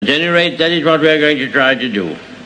At any rate, that is what we are going to try to do.